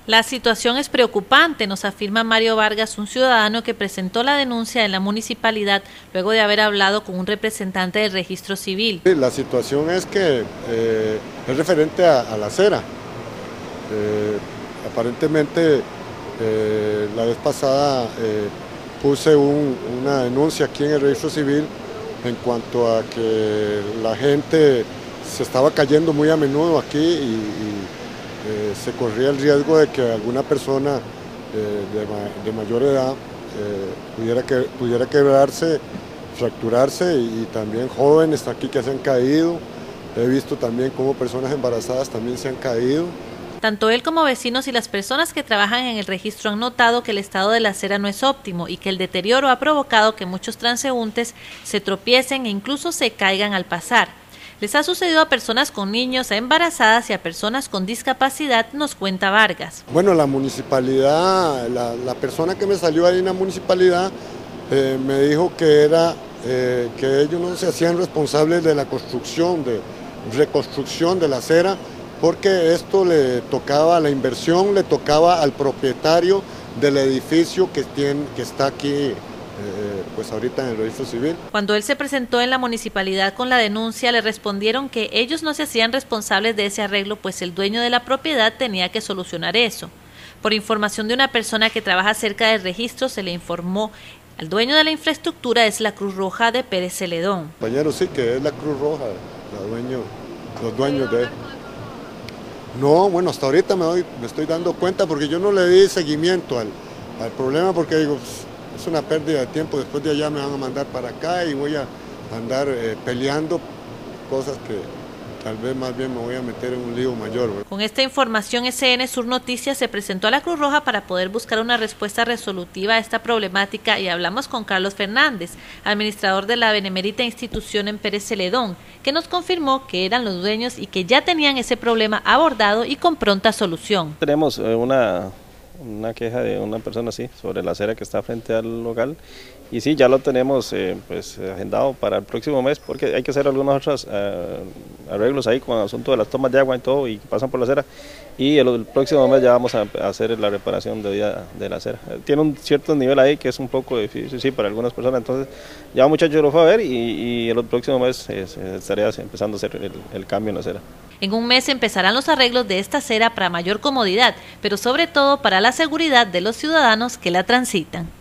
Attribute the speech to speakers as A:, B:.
A: La situación es preocupante, nos afirma Mario Vargas, un ciudadano que presentó la denuncia en la municipalidad luego de haber hablado con un representante del registro civil.
B: La situación es que es referente a la acera. Aparentemente la vez pasada puse una denuncia aquí en el registro civil en cuanto a que la gente se estaba cayendo muy a menudo aquí y se corría el riesgo de que alguna persona de mayor edad pudiera quebrarse, fracturarse, y también jóvenes aquí que se han caído. He visto también cómo personas embarazadas también se han caído.
A: Tanto él como vecinos y las personas que trabajan en el registro han notado que el estado de la acera no es óptimo y que el deterioro ha provocado que muchos transeúntes se tropiecen e incluso se caigan al pasar. Les ha sucedido a personas con niños, a embarazadas y a personas con discapacidad, nos cuenta Vargas.
B: Bueno, la municipalidad, la persona que me salió ahí en la municipalidad me dijo que que ellos no se hacían responsables de la construcción, de reconstrucción de la acera, porque esto la inversión le tocaba al propietario del edificio que está aquí, pues ahorita en el registro civil.
A: Cuando él se presentó en la municipalidad con la denuncia, le respondieron que ellos no se hacían responsables de ese arreglo, pues el dueño de la propiedad tenía que solucionar eso. Por información de una persona que trabaja cerca del registro, se le informó al dueño de la infraestructura es la Cruz Roja de Pérez Celedón.
B: Compañero, sí, que es la Cruz Roja, los dueños de... No, bueno, hasta ahorita me estoy dando cuenta porque yo no le di seguimiento al problema, porque digo, es una pérdida de tiempo, después de allá me van a mandar para acá y voy a andar peleando cosas que tal vez más bien me voy a meter en un lío mayor, ¿verdad?
A: Con esta información, SN Sur Noticias se presentó a la Cruz Roja para poder buscar una respuesta resolutiva a esta problemática y hablamos con Carlos Fernández, administrador de la benemérita institución en Pérez Celedón, que nos confirmó que eran los dueños y que ya tenían ese problema abordado y con pronta solución.
C: Tenemos una queja de una persona así sobre la acera que está frente al local, y sí, ya lo tenemos pues agendado para el próximo mes, porque hay que hacer algunos otros arreglos ahí con el asunto de las tomas de agua y todo, y que pasan por la acera, y el próximo mes ya vamos a hacer la reparación de la acera. Tiene un cierto nivel ahí que es un poco difícil, sí, para algunas personas, entonces ya muchachos lo fue a ver y el próximo mes estaré empezando a hacer el cambio en la acera.
A: En un mes empezarán los arreglos de esta acera para mayor comodidad, pero sobre todo para la seguridad de los ciudadanos que la transitan.